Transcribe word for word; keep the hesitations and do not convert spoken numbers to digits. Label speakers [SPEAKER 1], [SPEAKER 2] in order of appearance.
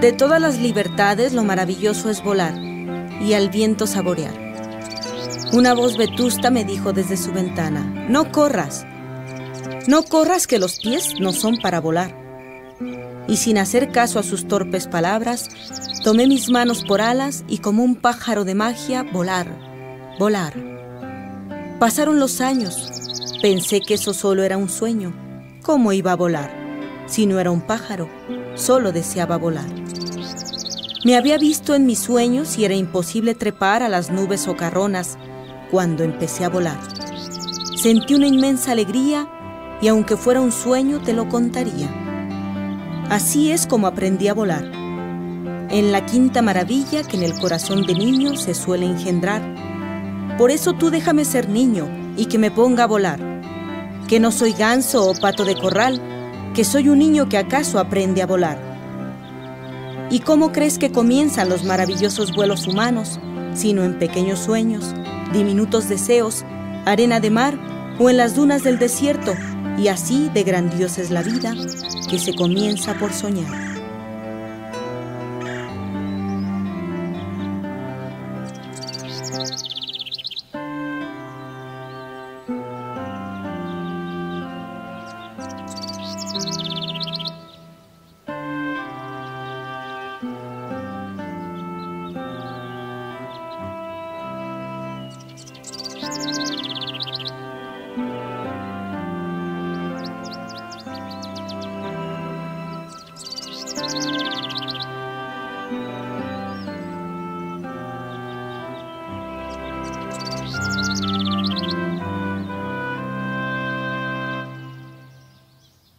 [SPEAKER 1] De todas las libertades lo maravilloso es volar y al viento saborear. Una voz vetusta me dijo desde su ventana: no corras, no corras, que los pies no son para volar. Y sin hacer caso a sus torpes palabras, tomé mis manos por alas y como un pájaro de magia volar, volar. Pasaron los años, pensé que eso solo era un sueño. ¿Cómo iba a volar? Si no era un pájaro, solo deseaba volar. Me había visto en mis sueños y era imposible trepar a las nubes socarronas cuando empecé a volar. Sentí una inmensa alegría y aunque fuera un sueño te lo contaría. Así es como aprendí a volar, en la quinta maravilla que en el corazón de niño se suele engendrar. Por eso tú déjame ser niño y que me ponga a volar, que no soy ganso o pato de corral, que soy un niño que acaso aprende a volar. ¿Y cómo crees que comienzan los maravillosos vuelos humanos, sino en pequeños sueños, diminutos deseos, arena de mar o en las dunas del desierto? Y así de grandiosa es la vida que se comienza por soñar.